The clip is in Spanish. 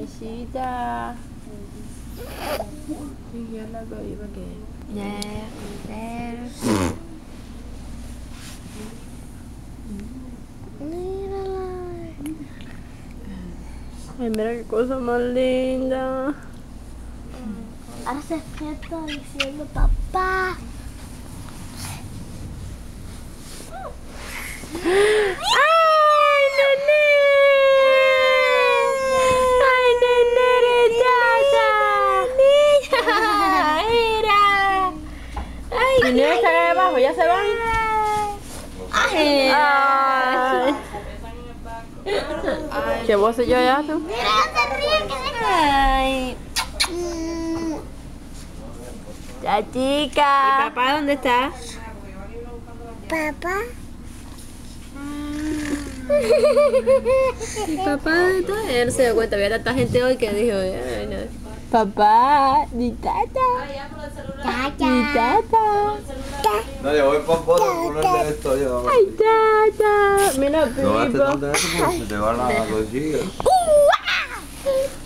Visita. Tinggal lah kau ibu ke. Ay, mira qué cosa más linda. Ahora se despierta diciendo papá. ¡Ay, nene! ¡Ay, nene, rechata! Mira. Ay, ¿Y no están ahí abajo? ¿Ya se van? ay. Ay. ¿Qué voz yo ya tú? Mira, se ríe que ay. La chica. ¿Y papá dónde está? Papá. ¿Y papá dónde está? Ella no se dio cuenta, había tanta gente hoy que dijo, ay, no. Papá, mi tata. Mi tata. No, yo voy para ponerle esto yo. Ay, tata. Mira, No gastes Pipo. tanto en eso porque se te va la cosilla.